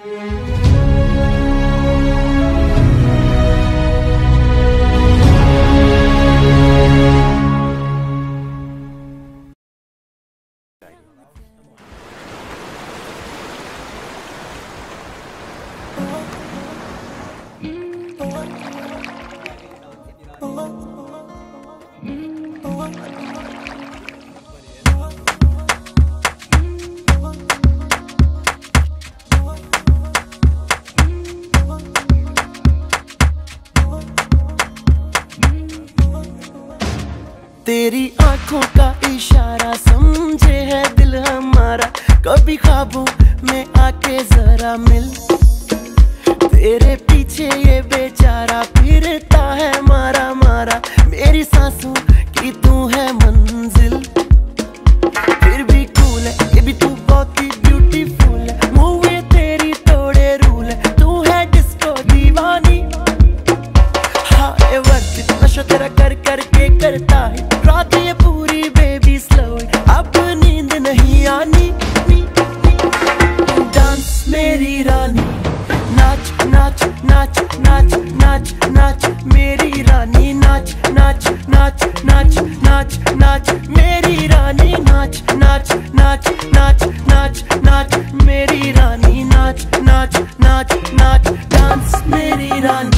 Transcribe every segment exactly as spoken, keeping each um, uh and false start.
तेरी आंखों का इशारा समझे है दिल हमारा, कभी ख्वाबों में आके जरा मिल। तेरे पीछे ये बेचारा फिरता है मारा मारा, मेरी सांसों की तू है मंजिल। फिर भी कूल है ये भी तू बहुत ही ब्यूटीफुल है, मूवी तेरी तोड़े रूल है, तू है डिस्को दीवानी। हाँ ये वर्थ नशा तेरा कर करके करता है रात ये पूरी बेबी स्लो, अब नींद नहीं आनी। डांस मेरी रानी, नाच नाच नाच नाच नाच नाच मेरी रानी, नाच नाच नाच नाच नाच नाच मेरी रानी, नाच नाच नाच नाच नाच नाच मेरी रानी, नाच नाच नाच नाच डांस मेरी रानी।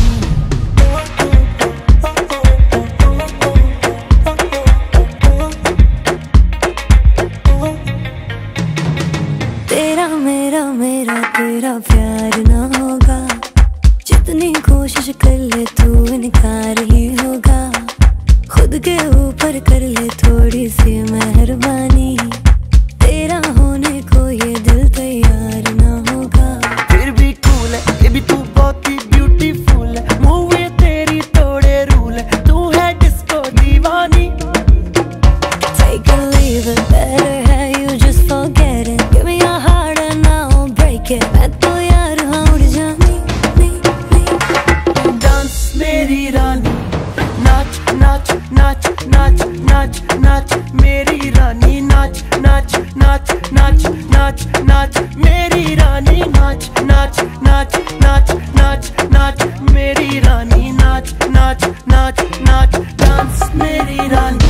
तेरा मेरा मेरा तेरा प्यार ना होगा, जितनी कोशिश कर ले तू इनकार ही होगा। खुद के ऊपर कर ले थोड़ी सी मेहरबानी, तेरा होने को ये दिल तैयार ना होगा। फिर भी कूल है ये भी तू बहुत ही ब्यूटीफुल है, मूवी तेरी तोड़े रूल है, तू है डिस्को दीवानी। Take a leave it, better have you just forget it, give me your heart and I'll break it, मैं तो यार हाँ उड़ जानी नी नी। डांस मेरी रानी, नाच नाच नाच नाच नाच नाच मेरी रानी, नाच नाच नाच नाच नाच नाच मेरी रानी, नाच नाच नाच नाच नाच नाच मेरी रानी, नाच नाच नाच नाच डांस मेरी रानी।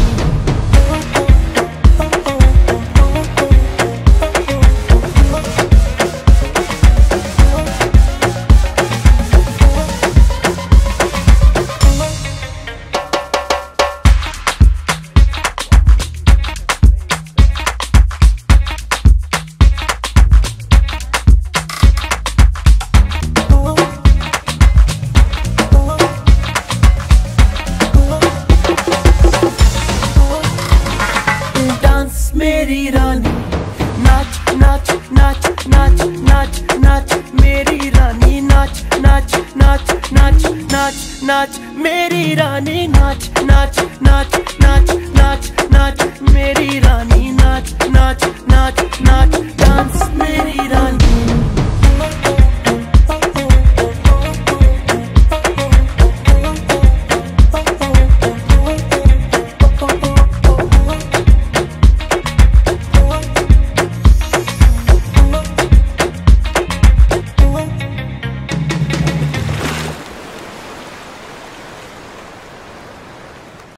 मेरी रानी, नाच नाच नाच नाच नाच नाच मेरी रानी, नाच नाच नाच नाच नाच नाच मेरी रानी, नाच